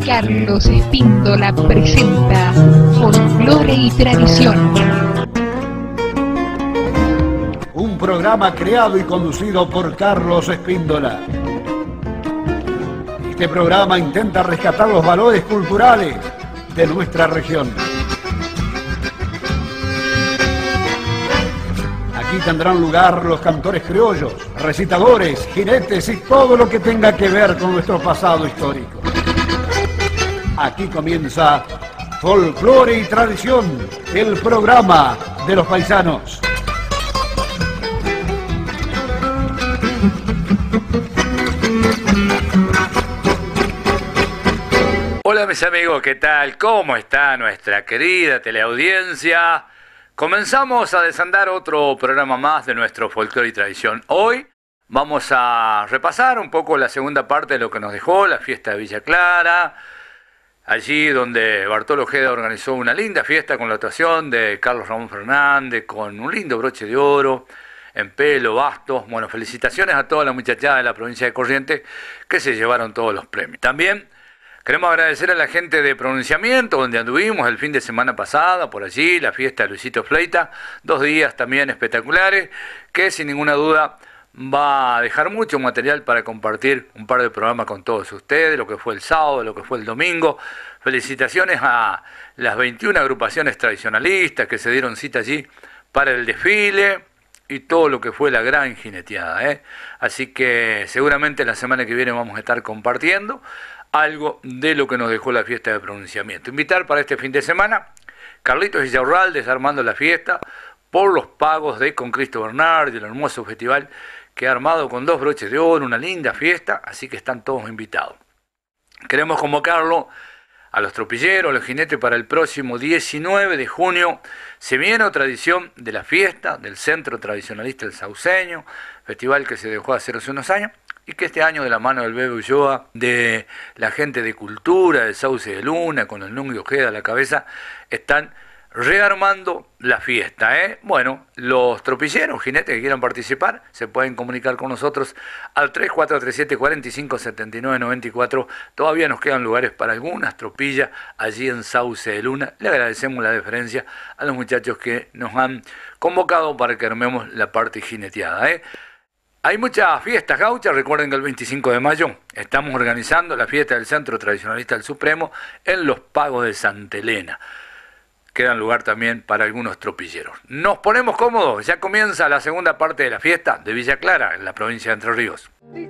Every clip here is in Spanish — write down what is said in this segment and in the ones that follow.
Carlos Espíndola presenta Folclore y Tradición. Un programa creado y conducido por Carlos Espíndola. Este programa intenta rescatar los valores culturales de nuestra región. Aquí tendrán lugar los cantores criollos, recitadores, jinetes y todo lo que tenga que ver con nuestro pasado histórico. Aquí comienza Folclore y Tradición, el programa de los paisanos. Hola mis amigos, ¿qué tal? ¿Cómo está nuestra querida teleaudiencia? Comenzamos a desandar otro programa más de nuestro Folclore y Tradición. Hoy vamos a repasar un poco la segunda parte de lo que nos dejó la fiesta de Villa Clara, allí donde Bartolo Ojeda organizó una linda fiesta con la actuación de Carlos Ramón Fernández, con un lindo broche de oro, en pelo, bastos. Bueno, felicitaciones a toda la muchachada de la provincia de Corrientes que se llevaron todos los premios. También queremos agradecer a la gente de Pronunciamiento, donde anduvimos el fin de semana pasada, por allí, la fiesta de Luisito Fleita, 2 días también espectaculares, que sin ninguna duda va a dejar mucho material para compartir un par de programas con todos ustedes, lo que fue el sábado, lo que fue el domingo. Felicitaciones a las 21 agrupaciones tradicionalistas que se dieron cita allí para el desfile y todo lo que fue la gran jineteada, ¿eh? Así que seguramente la semana que viene vamos a estar compartiendo algo de lo que nos dejó la fiesta de Pronunciamiento. Invitar para este fin de semana, Carlitos Illaurral desarmando la fiesta por los pagos de Con Cristo Bernardi, el hermoso festival que ha armado con 2 broches de oro, una linda fiesta, así que están todos invitados. Queremos convocarlo a los tropilleros, a los jinetes para el próximo 19 de junio. Se viene otra edición de la fiesta del Centro Tradicionalista del Sauceño, festival que se dejó hacer hace unos años, y que este año de la mano del Bebe Ulloa, de la gente de cultura, del Sauce de Luna, con el Nuncio Ojeda a la cabeza, están rearmando la fiesta, ¿eh? Bueno, los tropilleros, jinetes que quieran participar, se pueden comunicar con nosotros al 3437 45 79 94. Todavía nos quedan lugares para algunas tropillas allí en Sauce de Luna. Le agradecemos la deferencia a los muchachos que nos han convocado para que armemos la parte jineteada, ¿eh? Hay muchas fiestas gauchas. Recuerden que el 25 de mayo estamos organizando la fiesta del Centro Tradicionalista del Supremo en los Pagos de Santa Elena. Quedan lugar también para algunos tropilleros. Nos ponemos cómodos, ya comienza la segunda parte de la fiesta de Villa Clara, en la provincia de Entre Ríos.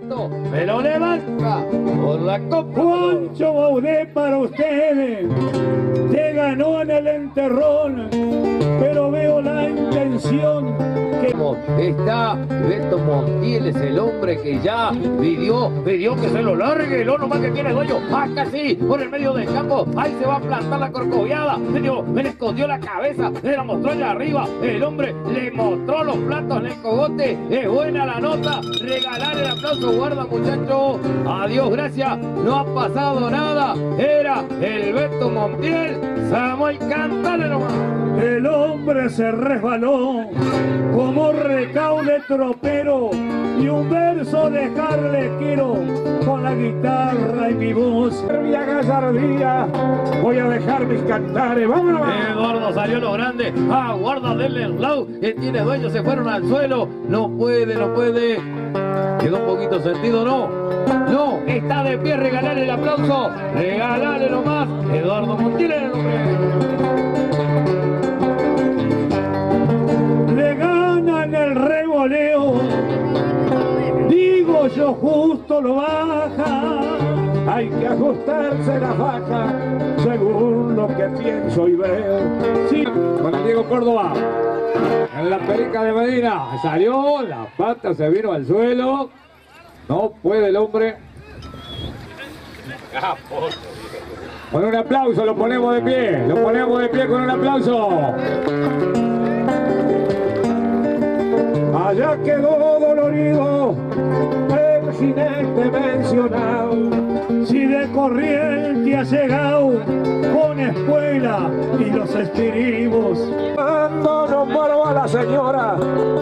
Me lo levanta por la copa. Juancho Baudet para ustedes. Se ganó en el enterrón, pero veo la intención que... Está Beto Montiel, es el hombre que ya pidió que se lo largue. Lo nomás que tiene el dueño. Acá sí, por el medio del campo. Ahí se va a plantar la corcoviada. Me le escondió la cabeza, le la mostró allá arriba. El hombre le mostró los platos en el cogote. Es buena la nota. Regalar el aplauso, guarda muchacho. Adiós, gracias. No ha pasado nada. Era el Beto Montiel. Samuel, cántale nomás. El hombre se resbaló como recaude tropero y un verso dejarle quiero con la guitarra y mi voz. Vía Gallardía, voy a dejar mis cantares. ¡Vámonos! Eduardo salió lo grande. Guarda del lado que tiene dueño, se fueron al suelo. No puede. Quedó un poquito sentido, no, está de pie. Regalarle el aplauso, regalarle nomás. Eduardo Montiel, el hombre. Le ganan el revoleo, digo yo justo lo baja. Hay que ajustarse la faja según lo que pienso y veo. Sí, con el Diego Córdoba en la perica de Medina salió, la pata se vino al suelo. No puede el hombre. Con un aplauso lo ponemos de pie, con un aplauso. Allá quedó dolorido el jinete mencionado. Si de Corriente ha llegado con espuela y los estribos. Cuando no muero a la señora,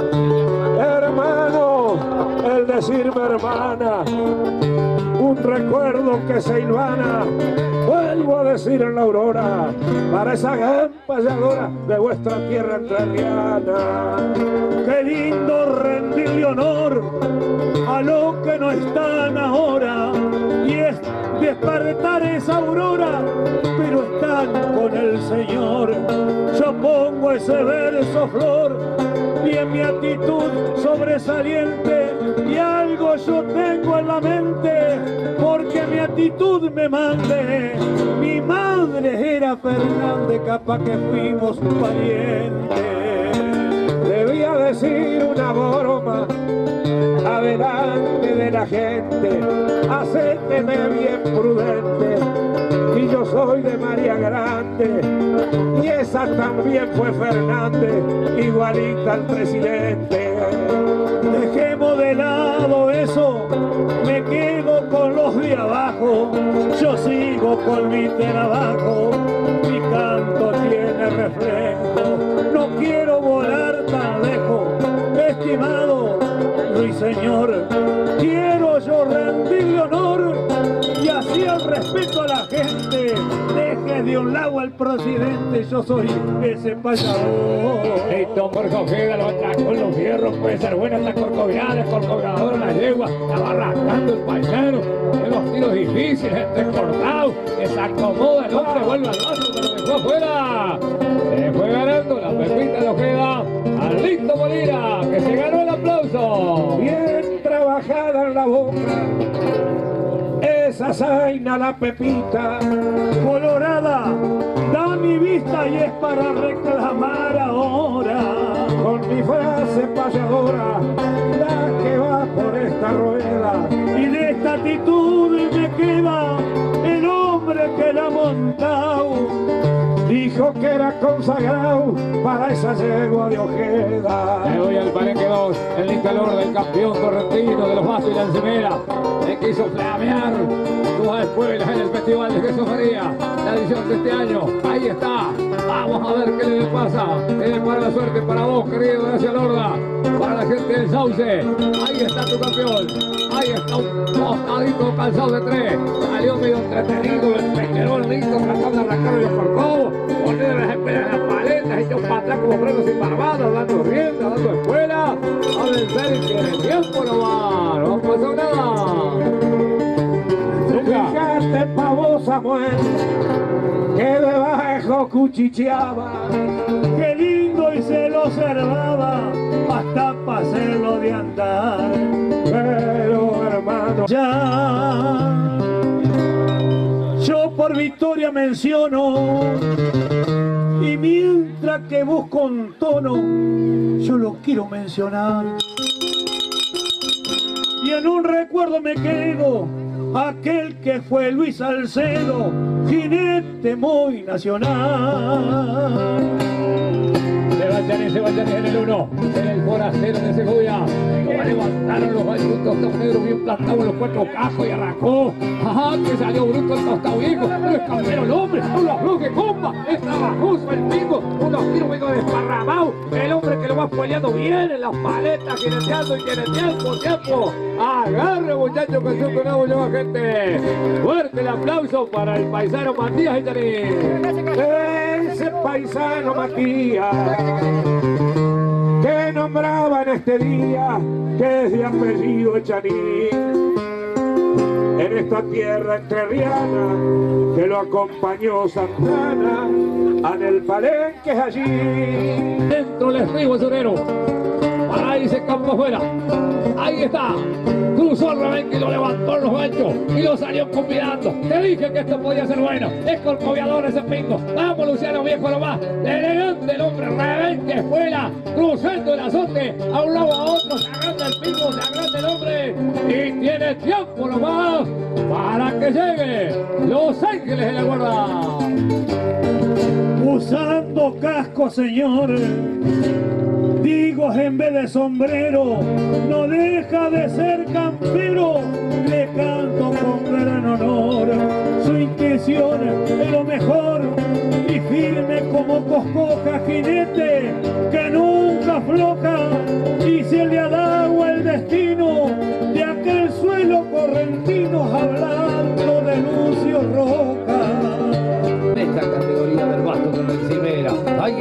hermano, el decirme hermana, un recuerdo que se hilvana vuelvo a decir en la aurora, para esa gran payadora de vuestra tierra entrerriana. Qué lindo rendirle honor a lo que no están ahora, y es despertar esa aurora, pero están con el Señor. Yo pongo ese verso flor y en mi actitud sobresaliente, y algo yo tengo en la mente, porque mi actitud me mande. Mi madre era Fernández, capaz que fuimos parientes. Debía decir una broma adelante de la gente, hacéteme bien prudente, y yo soy de María Grande, y esa también fue Fernández, igualita al presidente. Dejemos de lado eso, me quedo con los de abajo, yo sigo con mi trabajo, mi canto tiene reflejo, no quiero volar tan lejos, estimado ruiseñor, quiero yo rendirle honor y así el respeto a la gente. Deje de un lado al presidente, yo soy ese payador. Listo, Jorge Ojeda lo atracó con los fierros, puede ser buena esta corcoviana, el corcoviador, la yegua, la va arrancando el paisano, en los tiros difíciles, entrecortados, que se acomoda el hombre, vuelve al vaso, pero dejó afuera. Se fue ganando la Pepita de Ojeda al Listo Molina, que se ganó el aplauso. Bien trabajada en la boca, esa zaina la Pepita, Colorada, da mi vista y es para reclamar ahora. con mi frase payadora, la que va por esta rueda. Y de esta actitud me queda el hombre que la ha montado. Dijo que era consagrado para esa yegua de Ojeda. Le doy al palenque 2, el calor del campeón correntino de los vasos y la encimera. Le quiso flamear sus espuelas en el Festival de Jesús María, la edición de este año. Ahí está. Vamos a ver qué le pasa. Para la suerte para vos, querido Gracia Lorda. Para la gente del Sauce. Ahí está tu campeón. Ahí está un tostadito calzado de 3. Salió medio entretenido, el pequerón listo, tratando de arrancarle los corcovos, poner las esperas en las paletas, echó para atrás como frenos sin barbados, dando rienda, dando escuela. A vencer y tiene tiempo nomás. No pasó nada. Fíjate pa' vos, Samuel, que debajo cuchicheaba. Qué lindo y se lo observaba hasta para hacerlo de andar. Pero hermano, Ya yo por victoria menciono, y mientras que busco un tono, yo lo quiero mencionar. Y en un recuerdo me quedo aquel que fue Luis Salcedo, jinete muy nacional. Sebastián en el 1, en el forastero de Segovia. Lo levantaron los gallos, un tostado negro bien plantado en los 4 cajos y arrancó. Ajá, que salió bruto el tostado viejo, pero es campero el hombre, no lo afloje, compa, es trabajoso el pingo, unos tiros medio desparramados, el hombre que lo va peleando bien en las paletas, jineteando y tiene tiempo. Agarre, muchachos, que el surco nuevo lleva gente. Fuerte el aplauso para el paisano Matías Echanín. ese paisano Matías, que nombraba en este día, que es de apellido Echanín, en esta tierra entrerriana, que lo acompañó Santana, en el palenque allí. Dentro el estribo surero, para irse campo afuera. Ahí está, cruzó el rebenque y lo levantó en los ganchos y lo salió combinando. Te dije que esto podía ser bueno, es corcoviador ese pingo. Vamos, Luciano Viejo nomás, elegante el hombre, rebenque, fuera, cruzando el azote, a un lado a otro, se agranda el pingo, se agranda el hombre y tiene tiempo nomás para que llegue Los Ángeles de la Guarda. Usando casco, señor, digo en vez de sombrero, no deja de ser campero, le canto con gran honor, su intención es lo mejor, y firme como coscoja, jinete que nunca afloja, y se le ha dado el destino de aquel suelo correntino, hablando de Lucio Roca.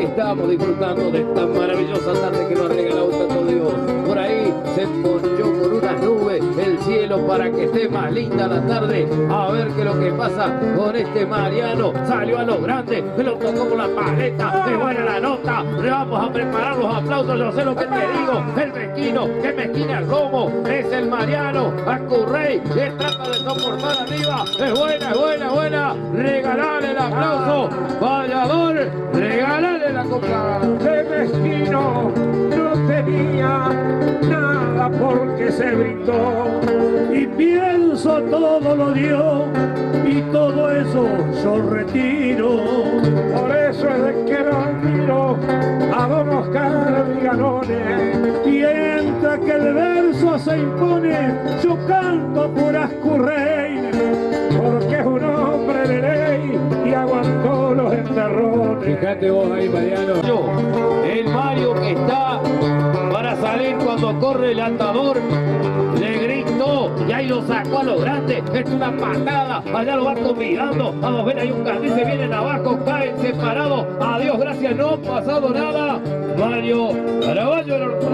estamos disfrutando de esta maravillosa tarde que nos ha regalado tanto Dios. Por ahí se ponchó con unas nubes el cielo para que esté más linda la tarde. A ver qué es lo que pasa con este Mariano. Salió a lo grande, me lo tocó con la paleta, de buena la nota. Le vamos a preparar los aplausos, yo sé lo que te digo. El mezquino, que mezquina el lomo, es el Mariano. Acurrey, que trata de soportar arriba. Es buena, buena, buena. Regalale el aplauso. Vallador, regalale la copa. De mezquino no tenía nada porque se brindó. Y pienso todo lo dio y todo eso yo retiro. Por eso es de que no admiro a don Oscar Viganones. Mientras que el verso se impone, yo canto por Ascurrey, porque es un hombre de ley y aguantó los enterrones. Fíjate vos ahí, Mariano. El Mario que está para salir cuando corre el atador, le gritó y ahí lo sacó a lo grande. Es una patada, allá lo va convidando. Vamos a ver, hay un carril, se vienen abajo, caen separados. Adiós, gracias, no ha pasado nada. Mario Caraballo.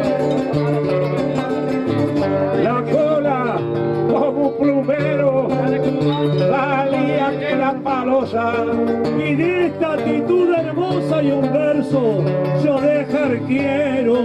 La cola como un plumero valía que la palosa. Y de esta actitud hermosa y un verso yo dejar quiero.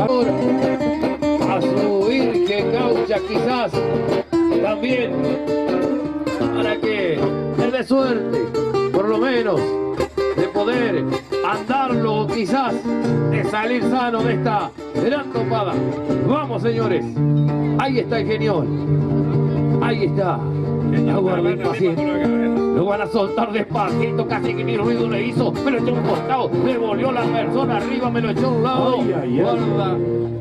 A subir que caucha quizás también para que le dé suerte, por lo menos, de poder andarlo, quizás de salir sano de esta gran topada. Vamos, señores, ahí está el genial, ahí está. Aguarden paciente. Lo van a soltar despacito, casi que ni ruido le hizo. Me lo echó a un costado, le volvió la persona arriba, me lo echó a un lado. Guarda.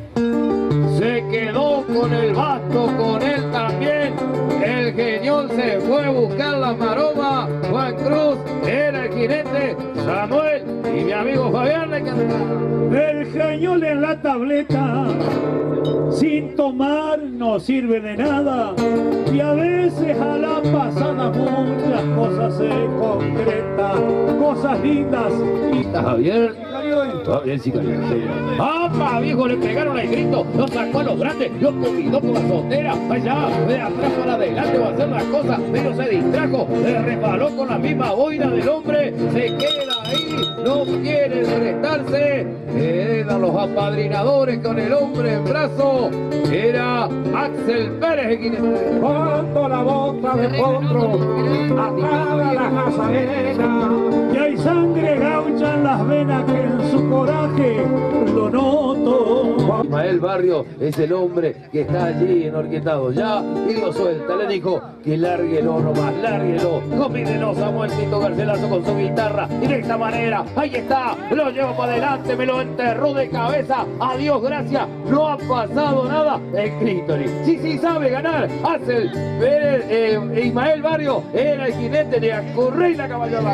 Se quedó con el basto, con él también. El genial se fue a buscar la maroma. Juan Cruz era el jinete. Samuel y mi amigo Fabián le cantaron. El genial en la tableta, sin tomar no sirve de nada. Y a veces a la pasada muchas cosas se concretan, cosas lindas. ¿Está Javier? Javier sí cayó. ¡Apa, viejo! Le pegaron el grito, lo sacó a los grandes, lo combinó con la soltera. Allá, de atrás para adelante va a hacer las cosas, pero se distrajo, le resbaló con la misma boina del hombre, se queda ahí, no quiere restarse. Hereda los apadrinadores con el hombre en brazo. Era Axel Pérez Equinete. Cuando la bota de potro apaga la nazarena. Y hay sangre gaucha en las venas que en su coraje lo noto. Ismael Barrio es el hombre que está allí enorquetado ya y lo suelta, le dijo que lárguelo nomás, lárguelo, combínelo Samuelcito Garcelazo con su guitarra y de esta manera, ahí está, lo llevo para adelante, me lo enterró de cabeza, adiós, gracias, no ha pasado nada, el clítoris, sí sabe ganar, hace el Ismael Barrio era el jinete de Acurrey la caballola.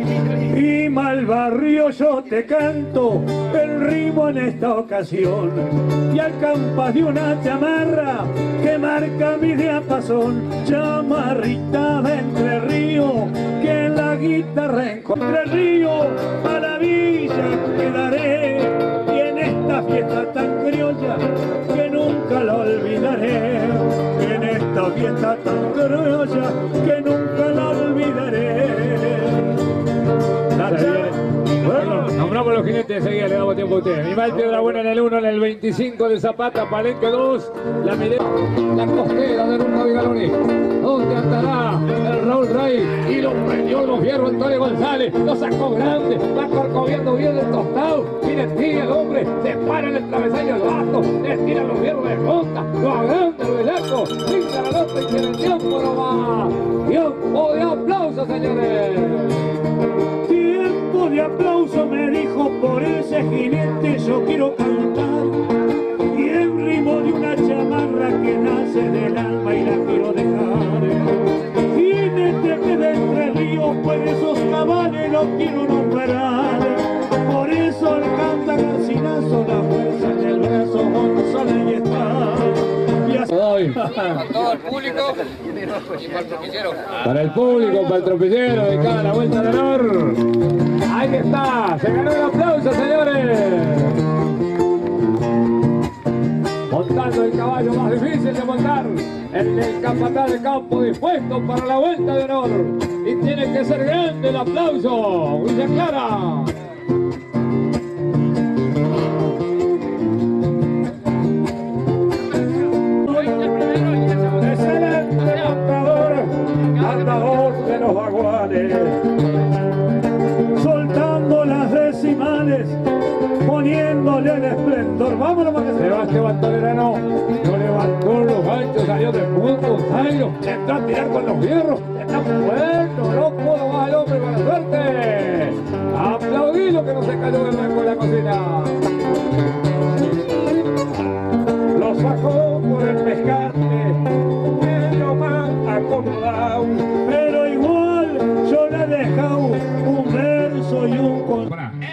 Y mal barrio yo te canto el ritmo en esta ocasión, y al campas de una chamarra que marca mi diapasón, chamarrita de Entre Río, que en la guitarra encontré el río, maravilla quedaré, y en esta fiesta tan criolla que nunca la olvidaré, en esta fiesta tan criolla que nunca la olvidaré. Bueno, nombramos los jinetes enseguida, le damos tiempo a ustedes. Animal Piedra Buena en el 1, en el 25 de Zapata, Palenque 2, la Mirena, la Costera de Nunca Vigaloni. ¿Dónde andará el Raúl Rey? Y lo prendió el fierro Antonio González, lo sacó grande, va corcoviendo bien el tostado, tiene tira el hombre, se para en el travesaño el vato, le tira los fierros de punta, lo agranda el velaco, pinta la nota y que el tiempo no va. Tiempo de aplauso, señores. Tiempo de aplauso me dijo, por ese jinete yo quiero cantar, y el ritmo de una chamarra que nace del alma y la quiero dejar. Jinete que de Entre Ríos, pues esos cabales los quiero nombrar, por eso le canta Garcinazo, la fuerza en el brazo González y está. Y así... público y para el tropicero. Para el público, para el tropicero, de cada la vuelta de honor. Ahí está, se ganó el aplauso, señores. Montando el caballo más difícil de montar, el del capataz de campo dispuesto para la vuelta de honor. Y tiene que ser grande el aplauso, Villa Clara. Excelente andador de los vagones, soltando las decimales, poniéndole el esplendor. Vámonos, porque Sebastián Tolerano no levantó los ganchos, salió del punto, Zairo, le entró a tirar con los fierros, está bueno, no puedo más el hombre con la suerte. Aplaudí lo que no se cayó del banco de la cocina. Lo sacó por el pescante, lo más acomodado, pero igual yo le he dejado un verso y un...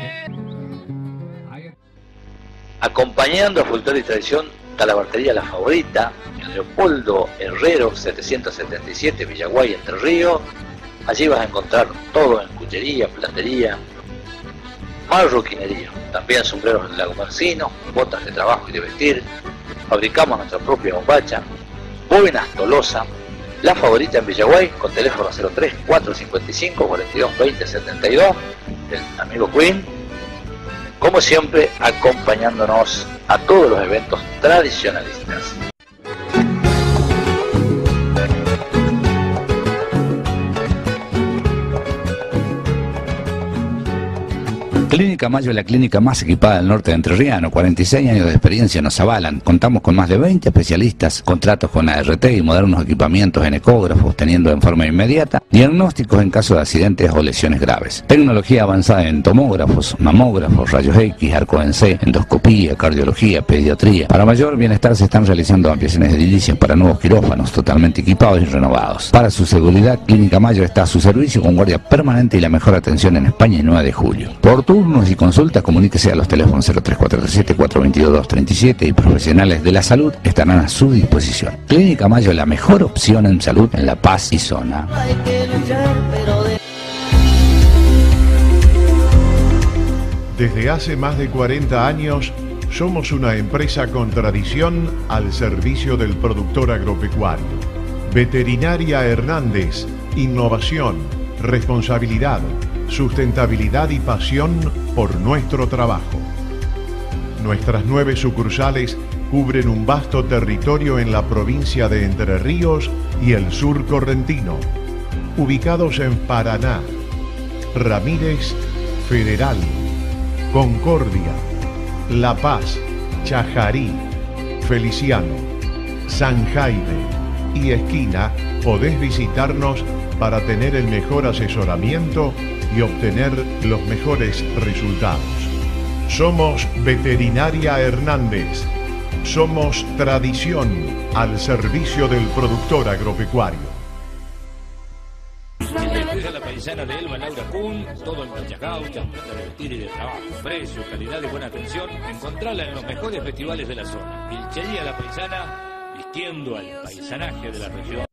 Acompañando a Folclore y Tradición está la bartería La Favorita, en Leopoldo Herrero 777, Villaguay, Entre Ríos. Allí vas a encontrar todo en cuchería, platería, marroquinería, también sombreros de lagomarcino, botas de trabajo y de vestir. Fabricamos nuestra propia bombacha, bóvenas Tolosa. La Favorita en Villaguay, con teléfono 03 455 42 20 72, del amigo Queen. Como siempre, acompañándonos a todos los eventos tradicionalistas. Clínica Mayo es la clínica más equipada del norte de Entrerriano. 46 años de experiencia nos avalan. Contamos con más de 20 especialistas, contratos con ART y modernos equipamientos en ecógrafos, teniendo en forma inmediata diagnósticos en caso de accidentes o lesiones graves. Tecnología avanzada en tomógrafos, mamógrafos, rayos X, arco en C, endoscopía, cardiología, pediatría. Para mayor bienestar se están realizando ampliaciones de edilicios para nuevos quirófanos totalmente equipados y renovados. Para su seguridad, Clínica Mayo está a su servicio con guardia permanente y la mejor atención en España y 9 de julio. Por turnos y consultas, comuníquese a los teléfonos 0347 422 237 y profesionales de la salud estarán a su disposición. Clínica Mayo, la mejor opción en salud en La Paz y zona. Desde hace más de 40 años, somos una empresa con tradición al servicio del productor agropecuario. Veterinaria Hernández, innovación, responsabilidad, sustentabilidad y pasión por nuestro trabajo. Nuestras 9 sucursales cubren un vasto territorio en la provincia de Entre Ríos y el sur correntino, ubicados en Paraná, Ramírez, Federal, Concordia, La Paz, Chajarí, Feliciano, San Jaime y Esquina. Podés visitarnos para tener el mejor asesoramiento y obtener los mejores resultados. Somos Veterinaria Hernández. Somos tradición al servicio del productor agropecuario. La paisana de Elba, Laura Kuhn, todo en planchas gauchas, plata de vestir y de trabajo, precio, calidad y buena atención. Encontrarla en los mejores festivales de la zona. Pilchería La Paisana, vistiendo al paisanaje de la región.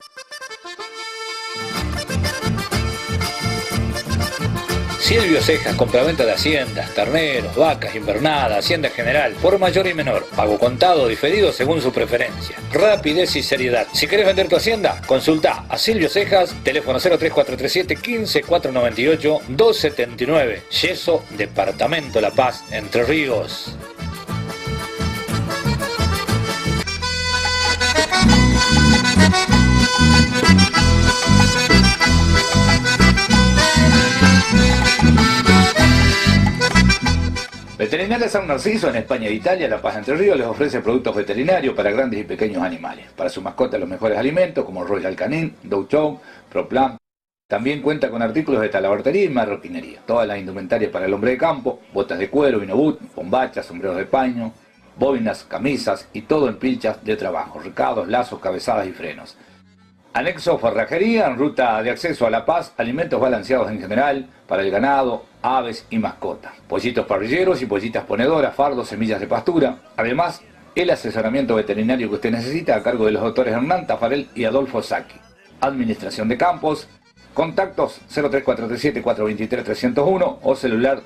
Silvio Cejas, compraventa de haciendas, terneros, vacas, invernada, hacienda general, por mayor y menor, pago contado o diferido según su preferencia. Rapidez y seriedad. Si querés vender tu hacienda, consultá a Silvio Cejas, teléfono 03437 15 498 279, Yeso, Departamento La Paz, Entre Ríos. Veterinaria San Narciso, en España e Italia, La Paz, Entre Ríos, les ofrece productos veterinarios para grandes y pequeños animales. Para su mascota los mejores alimentos como Royal Canin, Dog Chow, ProPlan. También cuenta con artículos de talabartería y marroquinería. Todas las indumentarias para el hombre de campo, botas de cuero, vinobut, bombachas, sombreros de paño, boinas, camisas y todo en pilchas de trabajo, recados, lazos, cabezadas y frenos. Anexo forrajería en ruta de acceso a La Paz, alimentos balanceados en general para el ganado, aves y mascotas. Pollitos parrilleros y pollitas ponedoras, fardos, semillas de pastura. Además, el asesoramiento veterinario que usted necesita a cargo de los doctores Hernán Tafarel y Adolfo Sacchi. Administración de campos, contactos 03437-423-301 o celular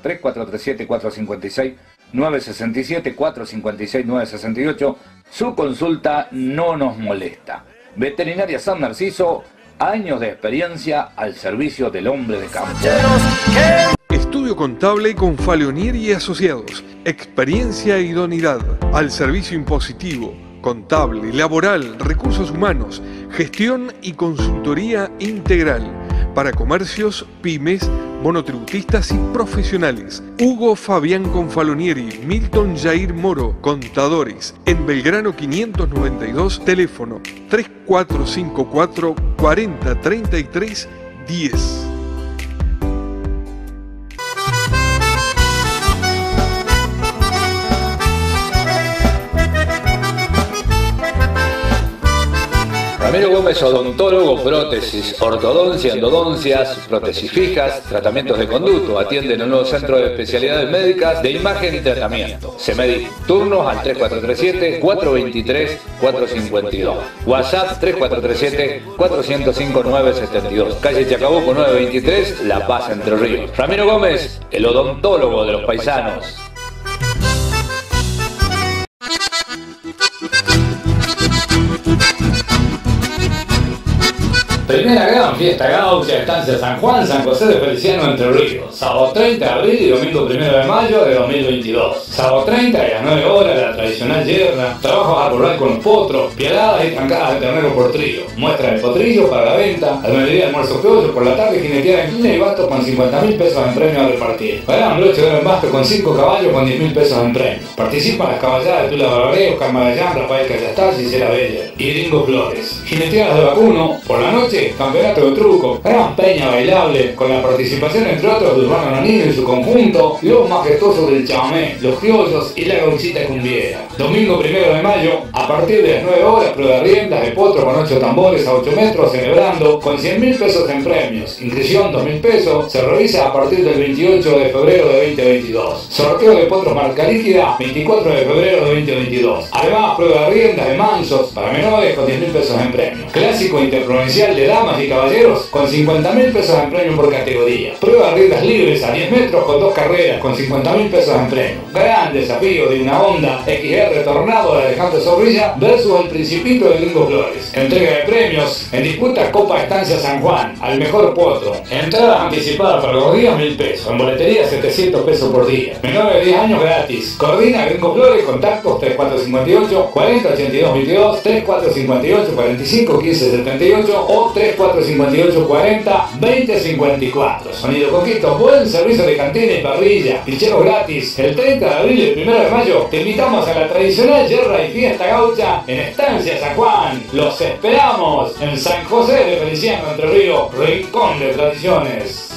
3437-456-967, 456-968. Su consulta no nos molesta. Veterinaria San Narciso, años de experiencia al servicio del hombre de campo. Estudio contable con Faleonieri y Asociados. Experiencia e idoneidad al servicio impositivo, contable, laboral, recursos humanos, gestión y consultoría integral para comercios, pymes, monotributistas y profesionales. Hugo Fabián Confalonieri, Milton Jair Moro, contadores, en Belgrano 592, teléfono 3454 40 33 10. Ramiro Gómez, odontólogo, prótesis, ortodoncia, endodoncias, prótesis fijas, tratamientos de conducto. Atiende en el nuevo centro de especialidades médicas de imagen y tratamiento. CEMEDI, turnos al 3437-423-452. WhatsApp 3437-405-972. Calle Chacabuco 923, La Paz, Entre Ríos. Ramiro Gómez, el odontólogo de los paisanos. Primera gran fiesta gaucha, Estancia San Juan, San José de Feliciano, Entre Ríos. Sábado 30 de abril y domingo 1 de mayo de 2022. Sábado 30 a las 9 horas, la tradicional yerra, trabajos a rural con los potros, pialadas y trancadas de ternero por trío. Muestra de potrillo para la venta, al mediodía almuerzo criollo, por la tarde jineteada en clina y bastos con 50.000 pesos en premio a repartir. Gran broche de oro en basto con 5 caballos con 10.000 pesos en premio. Participan las caballadas de Tula Barbareo, Carmagallán, Rafael Callastá, Gisela Beller y Ringo Flores. Jineteadas de vacuno, por la noche, campeonato de truco, gran peña bailable, con la participación entre otros de Urbano Nonino y su conjunto, los majestuosos del chamamé, los criollos y la gauchita cumbiera. Domingo 1 de mayo, a partir de las 9 horas, prueba de riendas de potro con 8 tambores a 8 metros, celebrando con 100.000 pesos en premios. Inscripción 2.000 pesos, se realiza a partir del 28 de febrero de 2022. Sorteo de potros marca líquida, 24 de febrero de 2022. Además, prueba de riendas de mansos para menores con 10.000 pesos en premio. Clásico interprovincial de damas y caballeros con 50.000 pesos en premio por categoría. Prueba de riendas libres a 10 metros con 2 carreras con 50.000 pesos en premio. Gran desafío de una Honda XR Tornado de Alejandro Zorrilla versus el Principito de Ringo Flores. Entrega de premios en disputa Copa Estancia San Juan al mejor potro. Entradas anticipadas para los días 1.000 pesos. En boletería 700 pesos por día. Menores de 10 años gratis. Coordina Ringo Flores. Contactos 3458 40 82 22, 3458 45 15 78 o 3458 40 20 54. Sonido Conquito, buen servicio de cantina y parrilla, picheros gratis. El 30 de abril y el 1 de mayo te invitamos a la tradicional yerra y fiesta gaucha en Estancia San Juan. Los esperamos en San José de Feliciano, Entre Ríos, rincón de tradiciones.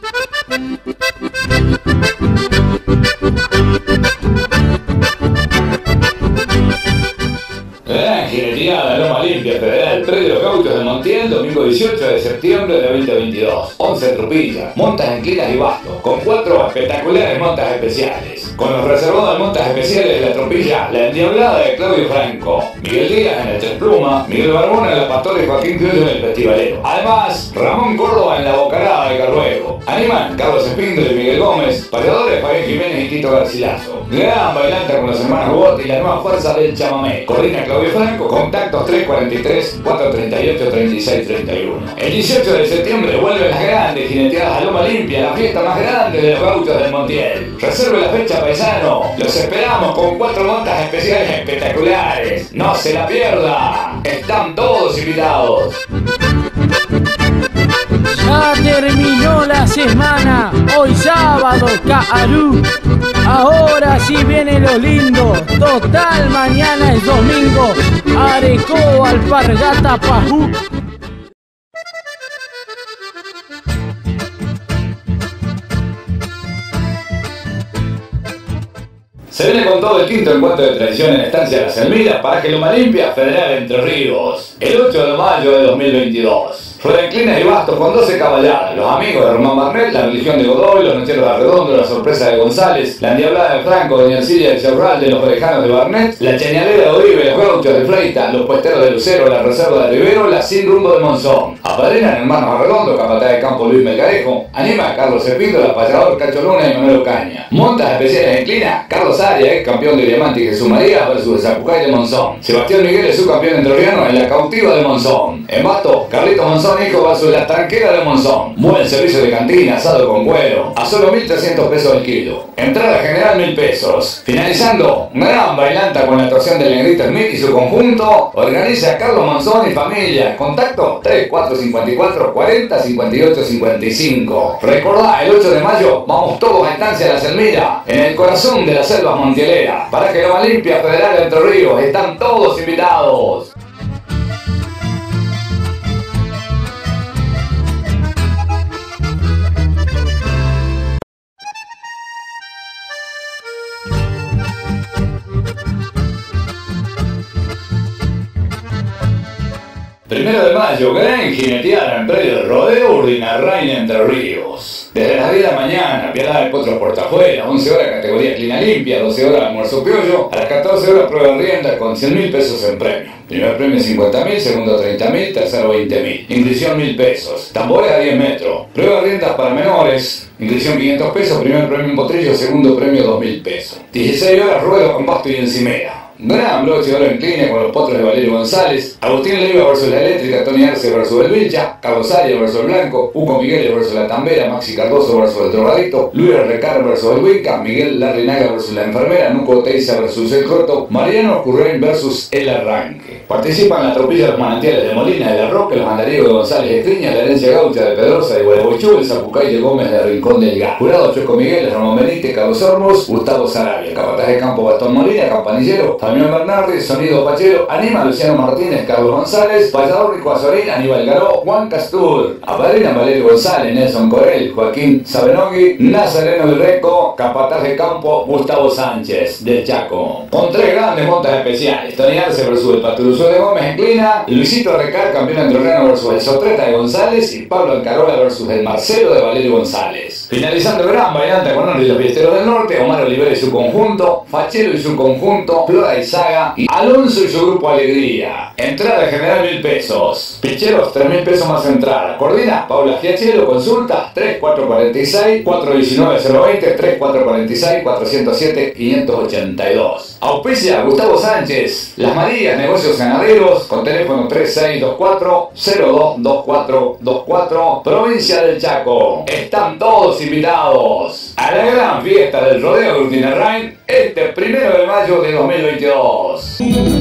Gran gineteada Loma Limpia Federal, predio de los Gauchos de Montiel, domingo 18 de septiembre de 2022. 11 tropillas, montas en clinas y bastos, con 4 espectaculares montas especiales. Con los reservados de montas especiales de la tropilla La Endiablada de Claudio Franco, Miguel Díaz en el Tres Pluma, Miguel Barbona en la Pastora y Joaquín Criollo en el Festivalero. Además, Ramón Córdoba en la Bocarada de Carruego. Animan Carlos Espíndolo y Miguel Gómez, pareadores Fabián Jiménez y Tito Garcilaso. Gran bailanta con los hermanos Bote y la nueva fuerza del chamamé. Coordina Claudio Franco, contactos 343 438 36 31. El 18 de septiembre vuelven las grandes jineteadas a Loma Limpia, la fiesta más grande de los Gauchos del Montiel. Reserve la fecha, paisano. Los esperamos con 4 montas especiales espectaculares. No se la pierda. Están todos invitados. Ya terminó la semana, hoy sábado, Caarú. Ahora sí viene lo lindo, total mañana es domingo, Areco, Alpargata, Pajú. Se viene con todo el quinto encuentro de tradición en Estancia Las Elmiras, Paraje Loma Limpia, Federal Entre Ríos, el 8 de mayo de 2022. Flora Inclina y Bastos con 12 caballadas, los amigos de Román Barnet, la religión de Godoy, los nocheros de Arredondo, la sorpresa de González, la endiablada de Franco, doña Ercilia de Chevral, de los orejanos de Barnet, la chañalera de Oribe, los gauchos de Fleita, los puesteros de Lucero, la reserva de Rivero, la sin rumbo de Monzón. Apadrinan hermanos Arredondo, capataz de campo Luis Melgarejo, anima a Carlos Cepíndolo, payador Cacho Luna y Manuel Ocaña. Montas especiales en Inclina, Carlos Arias, ex campeón de Diamante y Jesús María versus el Zapucay de Monzón. Sebastián Miguel es su campeón entrerriano en la cautiva de Monzón. En Basto, Carlito Monzón hijo versus la tranquera de Monzón. Buen servicio de cantina, asado con cuero, a solo 1.300 pesos el kilo. Entrada general 1.000 pesos. Finalizando, gran bailanta con la actuación del Negrito Smith y su conjunto. Organiza Carlos Monzón y familia. Contacto 3454 40 58 55. Recordá, el 8 de mayo vamos todos a Estancia La Selmira, en el corazón de las selvas montieleras. Para que Loma Limpia Federal de Entre Ríos, están todos invitados. Primero de mayo, gran jineteada en predio del rodeo Urdinarrain Entre Ríos. Desde las 10 de la mañana, piedad de potros portafuera, 11 horas categoría clina limpia, 12 horas almuerzo piollo, a las 14 horas prueba de rienda con 100.000 pesos en premio. Primer premio 50.000, segundo 30.000, tercero 20.000. Inscripción 1.000 pesos. Tambores a 10 metros. Prueba de riendas para menores. Inscripción 500 pesos, primer premio en potrillo, segundo premio 2.000 pesos. 16 horas ruedo con pasto y encimera. Gran broche de oro en Inclina con los potros de Valerio González, Agustín Leiva versus la Eléctrica, Tony Arce versus el Vilcha, Carlos Arias versus el Blanco, Hugo Miguel versus la Tambera, Maxi Cardoso versus el Drogadicto, Luis Recar versus el Huinca, Miguel Larrinaga versus la Enfermera, Nuco Teiza versus el Croto, Mariano Curren versus el Arranque. Participan la tropilla de los manantiales de Molina, de la Roca, los andariegos de González de Estriña, la herencia gaucha de Pedrosa de Gualeguaychú, el Zapucay de Gómez de Rincón del Gas. Jurado Choco Miguel, Ramón Benítez, Carlos Hormos, Gustavo Sarabia, capataz de campo Gastón Molina, campanillero, Fabián Bernardes, sonido Pachero, anima Luciano Martínez, Carlos González, payador Rico Azorín, Aníbal Garó, Juan Castur, apadrina Valerio González, Nelson Corel, Joaquín Sabenogui, Nazareno del Reco, capataz de campo Gustavo Sánchez del Chaco. Con 3 grandes montas especiales, Tony Arce versus el Pasturuzo de Gómez en Clina, Luisito Recar, campeón entrerriano versus el Sotreta de González y Pablo Alcarola versus el Marcelo de Valerio González. Finalizando el gran bailante con honor y los Fiesteros del Norte, Omar Olivera y su conjunto, Fachero y su conjunto, Flora Izaga y Alonso y su grupo Alegría. Entrada general 1.000 pesos. Picheros 3.000 pesos más entrada. Coordina Paula Giachelo. Consulta 3446 419 020 3446 407 582. Auspicia Gustavo Sánchez, Las Marías Negocios Ganaderos, con teléfono 3624 022424, provincia del Chaco. Están todos invitados a la gran fiesta del rodeo de Urdinarrain este 1 de mayo de 2022.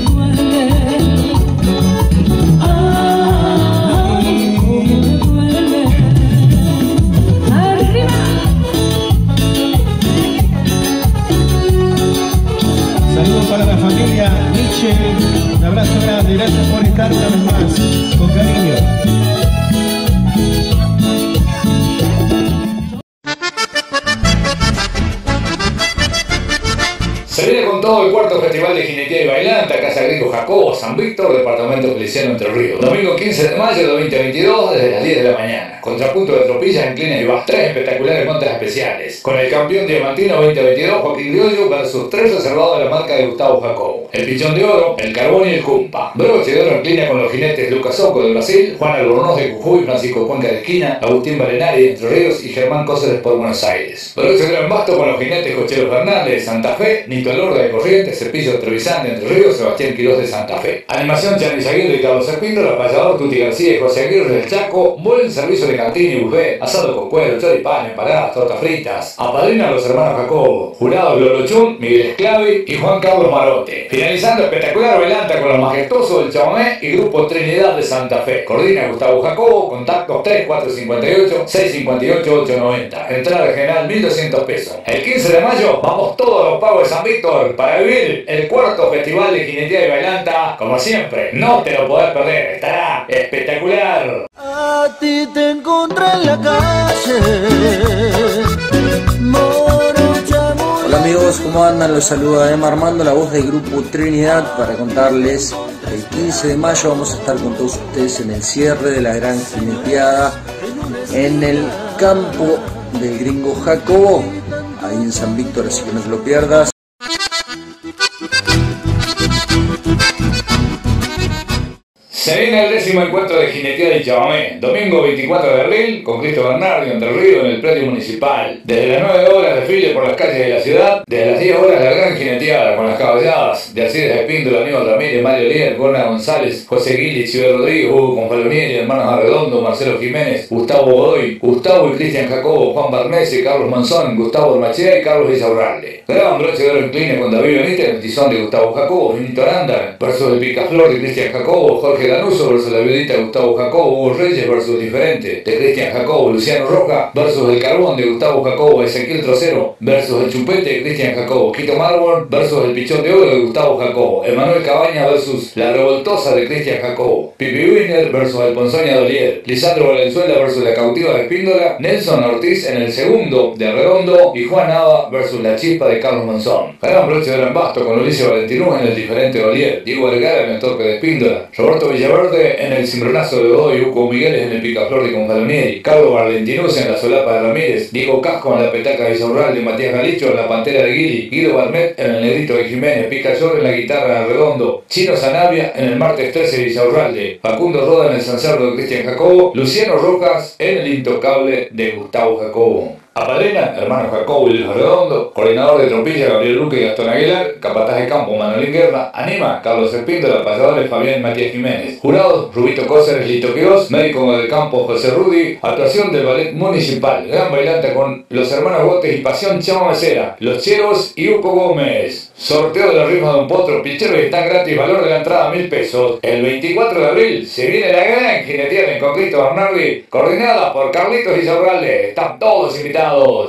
Saludos para la familia Nietzsche, un abrazo grande, gracias por estar una vez más, con cariño. Se viene con todo el cuarto Festival de Jinetía y Bailanta, Casa Gringo Jacobo, San Víctor, departamento Feliciano, Entre Ríos. Domingo 15 de mayo de 2022, desde las 10 de la mañana. Contrapunto de tropillas en Clina y Basto. 3 espectaculares montas especiales. Con el campeón diamantino 2022, Joaquín Criollo, versus 3 reservados de la marca de Gustavo Jacobo. El Pichón de Oro, el Carbón y el Cumpa. Broche de oro en Clina con los jinetes Lucas Oco de Brasil, Juan Albornoz de Jujuy, Francisco Cuenca de Esquina, Agustín Valenari de Entre Ríos y Germán Cóceres por Buenos Aires. Broche de oro en Basto con los jinetes Cochero Fernández de Santa Fe, Nito Lorda de Corrientes, Cepillo Trevisan de Entre Ríos, Sebastián Quirós de Santa Fe. Animación Chanis Aguirre y Carlos Espíndola, payador Tuti García y José Aguirre del Chaco. Buen servicio de cantina y buffet, asado con cuero, choripán, empanadas, tortas fritas. Apadrina los hermanos Jacobo. Jurados Lolo Chun, Miguel Esclavi y Juan Carlos Marote. Finalizando espectacular bailanta con los majestuosos del Chamamé y Grupo Trinidad de Santa Fe. Coordina Gustavo Jacobo, contactos 3458 658 890. Entrada general 1.200 pesos. El 15 de mayo vamos todos a los pagos de San Víctor para vivir el cuarto Festival de Jinetía y Bailanta. Como siempre, no te lo podés perder, estará espectacular. A ti te encontré en la calle. Hola amigos, ¿cómo andan? Los saluda Emma Armando, la voz del Grupo Trinidad, para contarles el 15 de mayo vamos a estar con todos ustedes en el cierre de la gran jineteada en el campo del Gringo Jacobo, ahí en San Víctor, así que no te lo pierdas. Se viene el 10º encuentro de jineteada de Chamamé, domingo 24 de abril, con Cristo Bernardi, Entre Ríos, en el predio municipal. Desde las 9 horas desfile por las calles de la ciudad, desde las 10 horas la gran jineteada con las caballadas de Alcides Espíndola, Aníbal Ramírez, Mario Lier, Corna González, José Guili, Ciudad Rodríguez, Hugo Confalonieri, hermanos Arredondo, Marcelo Jiménez, Gustavo Godoy, Gustavo y Cristian Jacobo, Juan Barnese, Carlos Manzón, Gustavo Ormachea y Carlos Villaurralde. Gran broche de oro incline con David Benítez, el tizón de Gustavo Jacobo, Finito Aranda, versus el Picaflor de Cristian Jacobo, Jorge Danuso versus la viudita de Gustavo Jacobo, Hugo Reyes versus Diferente de Cristian Jacobo, Luciano Roja versus el Carbón de Gustavo Jacobo, Ezequiel Trocero versus el Chupete de Cristian Jacobo, Quito Marborn versus el Pichón de Oro de Gustavo Jacobo, Emanuel Cabaña versus la Revoltosa de Cristian Jacobo, Pipi Wiener versus el Ponzoña Dolier, Lisandro Valenzuela versus la Cautiva de Espíndola, Nelson Ortiz en el segundo de Arredondo y Juan Nava versus la Chispa de Carlos Manzón. Gran broche de oro en Basto con Ulises Valentinú en el Diferente de Olier, Diego Vergara en el Torpe de Espíndola, Roberto Villaverde en el Cimbronazo de Godoy, Hugo Migueles en el Picaflor de Confalonieri, Carlos Valentinus en la Solapa de Ramírez, Diego Casco en la Petaca de Villaurralde, Matías Galicho en la Pantera de Guili, Guido Barnet en el Negrito de Jiménez, Picayor en la Guitarra de Arredondo, Chino Sanabria en el Martes 13 de Villaurralde, Facundo Roda en el San Cerdo de Cristian Jacobo, Luciano Rojas en el Intocable de Gustavo Jacobo. Apadrina, hermano Jacobo y Luis Redondo, coordinador de trompilla Gabriel Luque y Gastón Aguilar, capataz de campo Manolín Guerra, anima Carlos Espíndola, payadores Fabián y Matías Jiménez, jurados Rubito Cóceres, Lito Quirós, médico del campo José Rudy, actuación del ballet municipal, gran bailante con los hermanos Botes y Pasión Chama Mesera, Los Cheros y Hugo Gómez, sorteo de la rifa de un potro, pichero y está gratis, valor de la entrada 1000 pesos. El 24 de abril se viene la gran jineteada en Cristo Bernardi, coordinada por Carlitos Villaurralde, están todos invitados.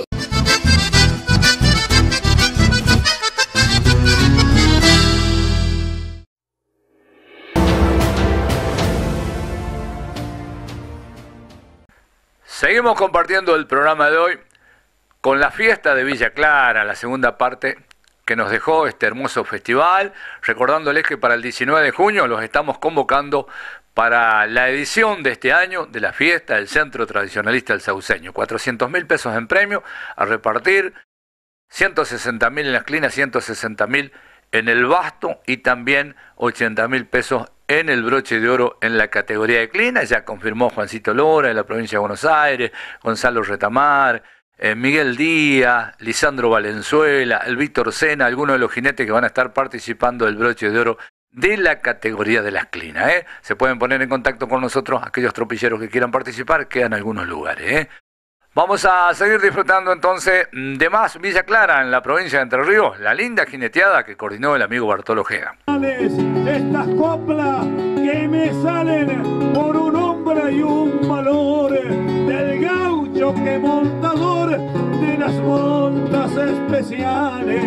Seguimos compartiendo el programa de hoy con la fiesta de Villa Clara, la segunda parte que nos dejó este hermoso festival, recordándoles que para el 19 de junio los estamos convocando para la edición de este año de la fiesta del Centro Tradicionalista del Sauceño. 400.000 pesos en premio a repartir, 160.000 en las clinas, 160.000 en el basto y también 80.000 pesos en el broche de oro en la categoría de clina. Ya confirmó Juancito Lora en la provincia de Buenos Aires, Gonzalo Retamar, Miguel Díaz, Lisandro Valenzuela, el Víctor Sena, algunos de los jinetes que van a estar participando del broche de oro de la categoría de las clinas. Se pueden poner en contacto con nosotros aquellos tropilleros que quieran participar, quedan algunos lugares. Vamos a seguir disfrutando entonces de más Villa Clara en la provincia de Entre Ríos, la linda jineteada que coordinó el amigo Bartolo Ojeda. Estas coplas que me salen por un hombre y un valor del gaucho que montador de las montas especiales.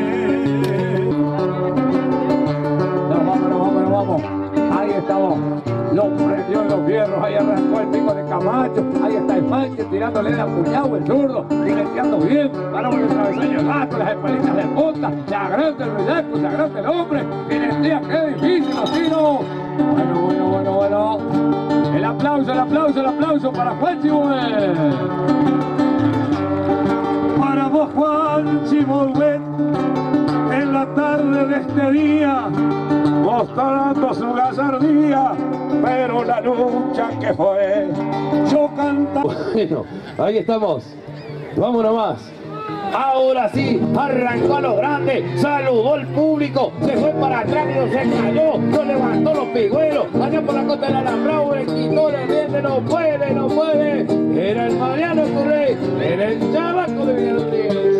Vamos, ahí estamos. Lo prendió en los fierros, ahí arrancó el pico de Camacho, ahí está el Sánchez tirándole el apuñado, el zurdo, jineteando bien, para el travesaño el gato, las espalitas de punta, se agranda el bellaco, se agranda el hombre, jinetea, qué difícil, así no. Bueno. El aplauso para Juan Chimuel. Para vos, Juan Chimuel, en la tarde de este día, mostrando su gallardía, pero la lucha que fue, yo cantaba. Bueno, ahí estamos, vamos nomás. Ahora sí, arrancó a los grandes, saludó al público, se fue para atrás y no se cayó, no levantó los pigüelos, allá por la costa del Alambrado, le quitó el diente, no puede, era el Mariano Currey, era el chavaco de Villarreal.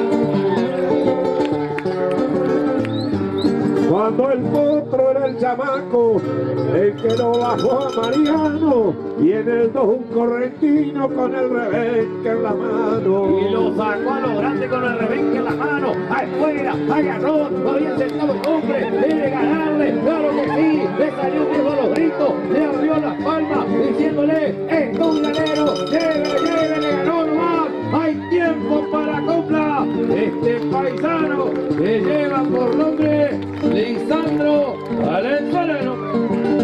Cuando el potro era el chamaco, el que lo bajó a Mariano, y en el 2 un correntino con el rebenque en la mano. Y lo sacó a lo grande con el rebenque en la mano, afuera, agarró, no había sentado el hombre, debe ganarle, claro que sí, le salió un viejo a los gritos, le abrió las palmas, diciéndole, es un ganero, lleve, le ganó nomás, hay tiempo para copla, este paisano que lleva por nombre Lisandro Valenzuela.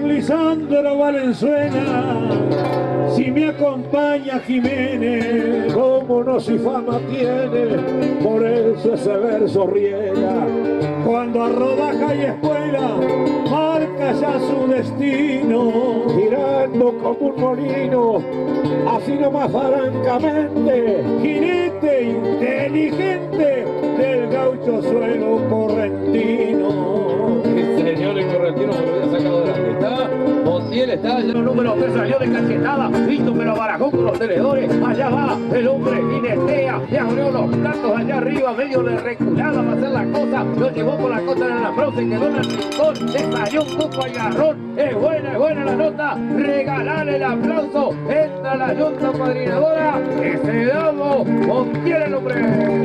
Don Lisandro Valenzuela, si me acompaña Jiménez, cómo no si fama tiene, por eso ese verso riega. Cuando a rodaja y escuela marca ya su destino, girando como un molino, así nomás francamente, jinete inteligente del gaucho suelo correntino. Señores correntinos, me lo había sacado de la está. Montiel está allá. El número 3 salió de cachetada. Listo, me lo barajó con los tenedores. Allá va el hombre jinetea. Le abrió los platos allá arriba, medio de reculada para hacer la cosa. Lo llevó por la costa de la pro, se quedó en el rincón. Le salió un poco al garrón. Es buena la nota. Regalarle el aplauso. Entra la yunta padrinadora. Ese dado Montiel el hombre.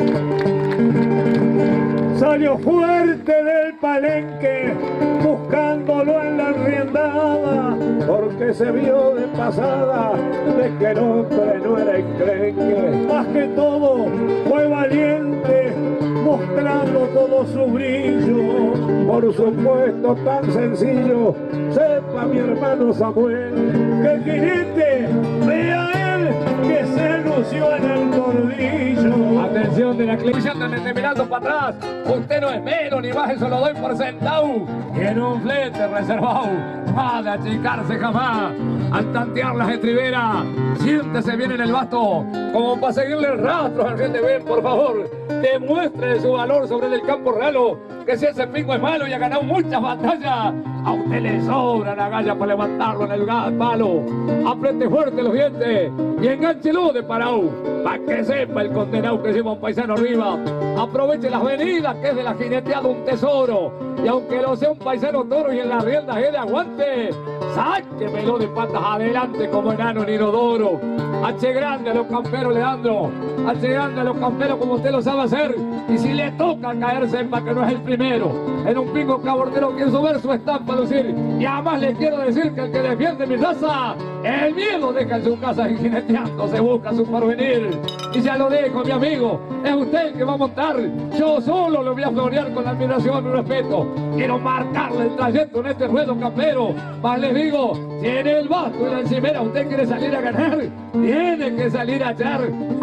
Salió fuerte del palenque, buscándolo en la riendada, porque se vio de pasada de que el hombre no era encrenque. Más que todo fue valiente, mostrando todo su brillo. Por supuesto tan sencillo, sepa mi hermano Samuel, que el jinete vea él que se lució en el tordillo. Atención de la clínica, me mirando para atrás. Usted no es menos ni más, eso lo doy por sentado. Y en un flete reservado, va de achicarse jamás. Al tantear las estriberas, siéntese bien en el basto, como para seguirle el rastro al frente. Ven, por favor, demuestre su valor sobre el campo ralo, que si ese pingo es malo y ha ganado muchas batallas, a usted le sobran agallas para levantarlo en el palo. Apriete fuerte los dientes y engánchelo de parado, para que sepa el condenado que lleva un paisano arriba. Aproveche las venidas, que es de la jineteada un tesoro, y aunque lo sea un paisano toro y en las riendas él aguante, sáquemelo de patas adelante como enano en inodoro. H grande a los camperos, Leandro, H grande a los camperos como usted lo sabe hacer, y si le toca caer sepa que no es el primero. En un pingo cabordero quiso ver su estampa lucir, y además le quiero decir que el que defiende mi raza, el miedo deja en su casa y jineteando se busca su porvenir. Y ya lo dejo, mi amigo, es usted el que va a montar, yo solo lo voy a florear con admiración y respeto. Quiero marcarle el trayecto en este ruedo campero, más les digo, si en el basto y la encimera usted quiere salir a ganar, tiene que salir a echar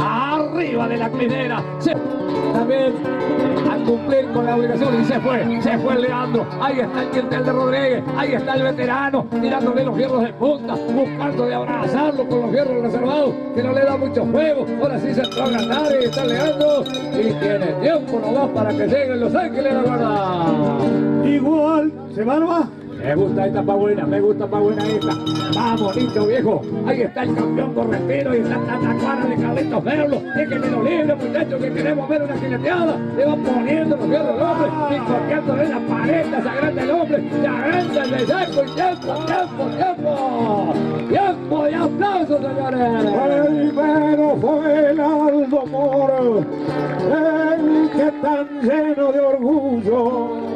arriba de la clinera. También a cumplir con la obligación, y se fue el Leandro. Ahí está el quintel de Rodríguez, ahí está el veterano, tirándole los fierros de punta, buscando de abrazarlo con los fierros reservados, que no le da mucho fuego. Ahora sí se entró a ganar y está Leandro, y tiene tiempo nomás para que lleguen Los Ángeles, la verdad. Igual, ¿se va? Me gusta esta pa' buena, me gusta pa' buena esta. Vamos, listo, viejo. Ahí está el campeón correntino y está la cara de Carlitos Merlo. Déjenmelo libre, muchachos, que queremos ver una jineteada. Le van poniendo los fierros al hombre, picoteándole la pared, se agranda el hombre, se agranda el saco y tiempo y aplausos, señores. Primero fue el Aldo Moro, el que tan lleno de orgullo.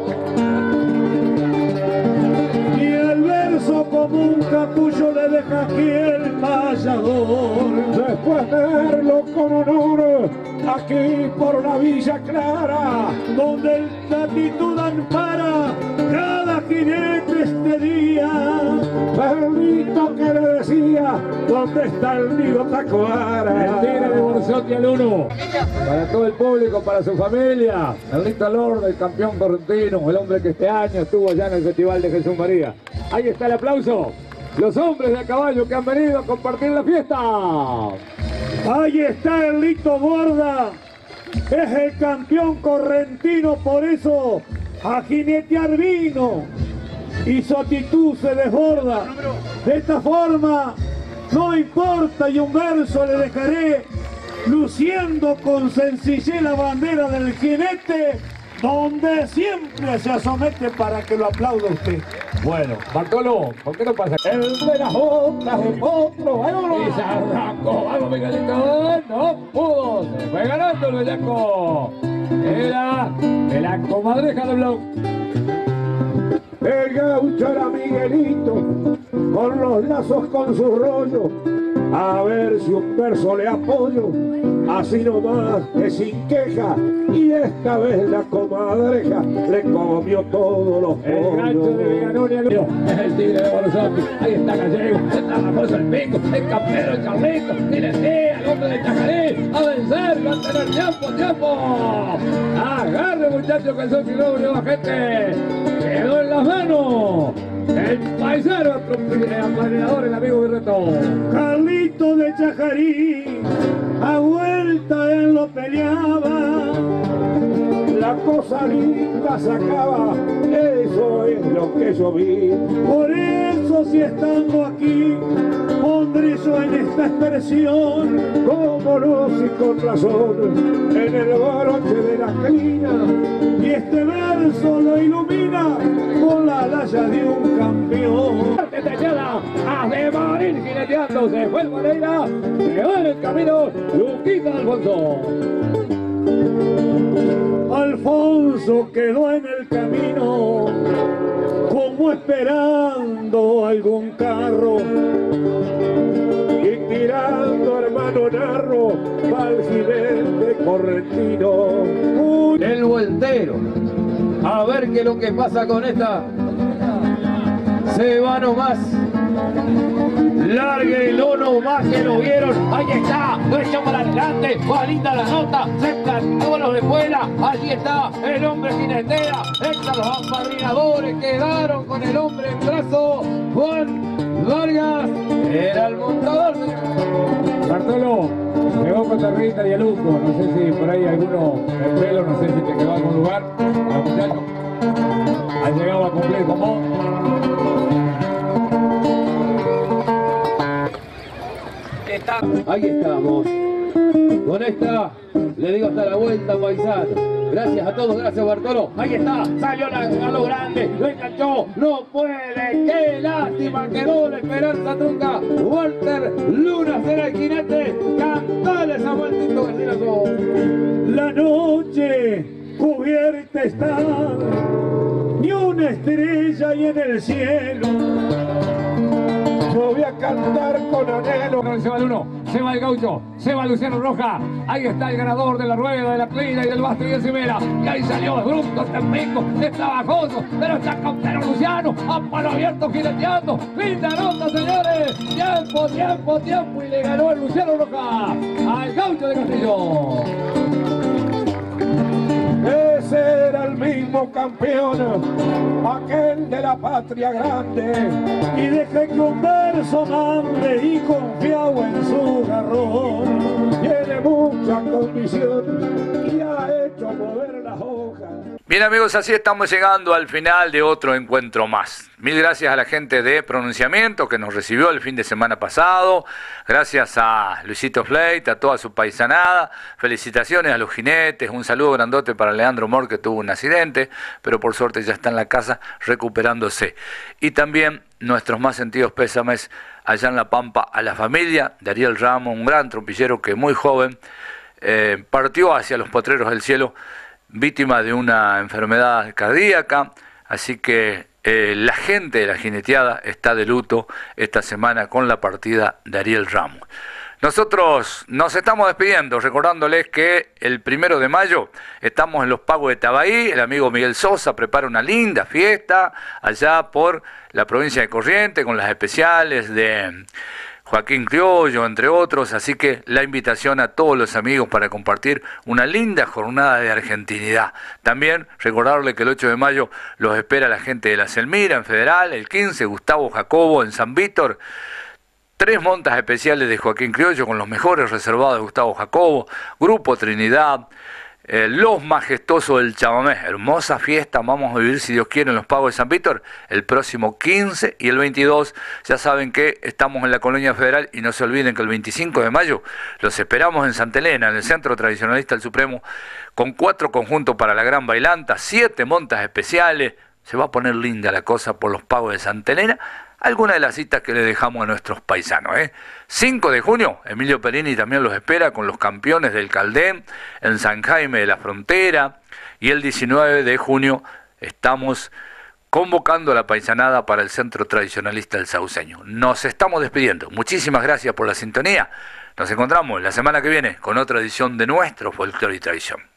El verso como un capullo le deja aquí el payador. Después verlo con honor aquí por la Villa Clara, donde el latitud ampara cada jinete este día. Perlito que le decía, ¿dónde está el nido Tacuara? Mentira de Borzotti al uno. Para todo el público, para su familia. Perlito Lord, el campeón correntino, el hombre que este año estuvo allá en el Festival de Jesús María. Ahí está el aplauso. Los hombres de a caballo que han venido a compartir la fiesta. Ahí está el Lito Borda. Es el campeón correntino, por eso a jinetear vino. Y su actitud se desborda. De esta forma, no importa, y un verso le dejaré, luciendo con sencillez la bandera del jinete, donde siempre se somete para que lo aplaude usted. Bueno, Bartolo, ¿por qué no pasa? El de las botas de potro, y se arrancó, vamos Miguelito, no pudo, se fue ganando el bellaco. Era de la comadreja de Blau. El gaucho era Miguelito, con los lazos con su rollo, a ver si un verso le apoyo, así nomás que sin queja, y esta vez la comadreja le comió todos los pollos. El gancho de Viganonia, el tigre de Borosati, ahí está Gallego, está Raposo el Pico, el campero, el Carlito, y le sigue al hombre de Chacaré, a vencer, va a tener tiempo. Agarre muchachos que son kilómetros la gente, quedó en las manos. El paisano apadrinador, el amigo Birretón. Carlito de Chajarí, a vuelta él lo peleaba, la cosa linda sacaba, eso es lo que yo vi. Por eso si estando aquí, pondré yo en esta expresión, como no si con razón, en el broche de la esquina, y este verso lo ilumina con la laya de un campeón. Hace morir jineteando, se fue el Moreira, quedó en el camino Luquita Alfonso. Alfonso quedó en el camino, como esperando algún carro, y tirando hermano Narro pa'l jinete correntino. El vueltero, a ver qué es lo que pasa con esta. Se va nomás. Largue el uno más que lo vieron. Ahí está, lo echó para adelante. Va linda la nota. Se plantó los de fuera. Allí está el hombre jinetera. Extra los apadrinadores quedaron con el hombre en brazo. Juan Vargas era el montador. Bartolo, llegó con Territa y el Luco. No sé si por ahí alguno el pelo, no sé si te quedó algún lugar. Los muchachos han llegado a cumplir como. Ahí estamos. Con esta le digo hasta la vuelta, paisano. Gracias a todos, gracias Bartolo. Ahí está, salió a lo grande, lo enganchó, no puede, qué lástima, quedó la esperanza trunca. Walter Luna será el jinete, cantale Samuel Tito Garcilaso. La noche cubierta está, ni una estrella y en el cielo. Yo voy a cantar con anhelo. Se va el uno, se va el gaucho, se va Luciano Roja. Ahí está el ganador de la rueda, de la clina y del basto y de Cimera. Y ahí salió Bruto, está Pico, está Bajoso, pero está Campero Luciano, a palo abierto jineteando. Linda nota, señores. Tiempo. Y le ganó el Luciano Roja al gaucho de Castillo. Ese era el mismo campeón, aquel de la patria grande, y dejé que un verso mande y confiado en su garrón. Tiene mucha condición y ha hecho mover las hojas. Bien amigos, así estamos llegando al final de otro encuentro más. Mil gracias a la gente de Pronunciamiento que nos recibió el fin de semana pasado. Gracias a Luisito Fleit, a toda su paisanada. Felicitaciones a los jinetes. Un saludo grandote para Leandro Mor, que tuvo un accidente, pero por suerte ya está en la casa recuperándose. Y también nuestros más sentidos pésames allá en La Pampa a la familia de Ariel Ramos, un gran trompillero que muy joven partió hacia los potreros del cielo, víctima de una enfermedad cardíaca. Así que la gente de la jineteada está de luto esta semana con la partida de Ariel Ramos. Nosotros nos estamos despidiendo, recordándoles que el 1 de mayo estamos en los Pagos de Tabaí. El amigo Miguel Sosa prepara una linda fiesta allá por la provincia de Corrientes con las especiales de Joaquín Criollo, entre otros. Así que la invitación a todos los amigos para compartir una linda jornada de argentinidad. También recordarle que el 8 de mayo los espera la gente de la Selmira en Federal, el 15 Gustavo Jacobo en San Víctor, 3 montas especiales de Joaquín Criollo con los mejores reservados de Gustavo Jacobo, Grupo Trinidad, Los Majestuosos del Chamamé. Hermosa fiesta vamos a vivir, si Dios quiere, en los Pagos de San Víctor el próximo 15 y el 22. Ya saben que estamos en la Colonia Federal y no se olviden que el 25 de mayo los esperamos en Santa Elena, en el Centro Tradicionalista del Supremo, con 4 conjuntos para la Gran Bailanta, 7 montas especiales. Se va a poner linda la cosa por los Pagos de Santa Elena. Algunas de las citas que le dejamos a nuestros paisanos. 5 de junio, Emilio Perini también los espera con los campeones del Caldén en San Jaime de la Frontera. Y el 19 de junio estamos convocando a la paisanada para el Centro Tradicionalista del Sauceño. Nos estamos despidiendo. Muchísimas gracias por la sintonía. Nos encontramos la semana que viene con otra edición de nuestro Folclore y Tradición.